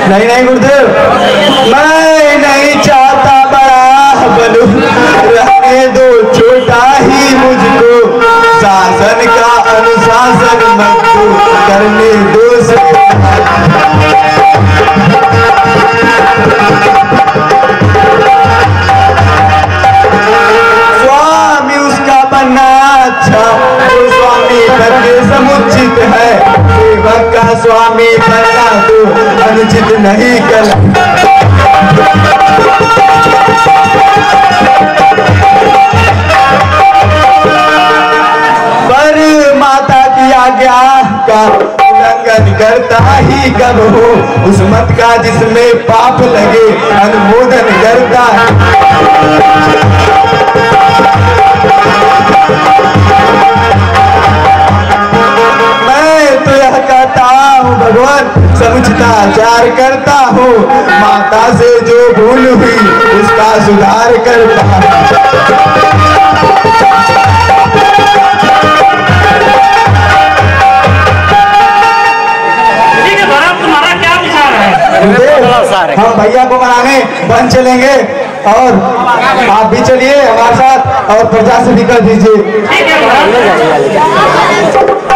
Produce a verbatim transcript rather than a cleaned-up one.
नहीं नहीं गुरुदेव, मैं नहीं चाहता बड़ा बनूं, रहने दो छोटा ही मुझको, शासन का अनुशासन मत दो, करने दो स्वामी उसका बनना अच्छा, तो स्वामी बनने समुचित है, सेवक का स्वामी बनना तो अनुचित नहीं कर। पर माता की आज्ञा का उल्लंघन करता ही कब हो, उस मत का जिसमें पाप लगे अनुमोदन करता है। मैं तो यह कहता हूँ भगवान, समुचिताचार करता हूँ, माता से जो भूल हुई उसका सुधार करता है। हम भैया को मनाने बन चलेंगे और आप भी चलिए हमारे साथ और प्रजा से भी कर दीजिए।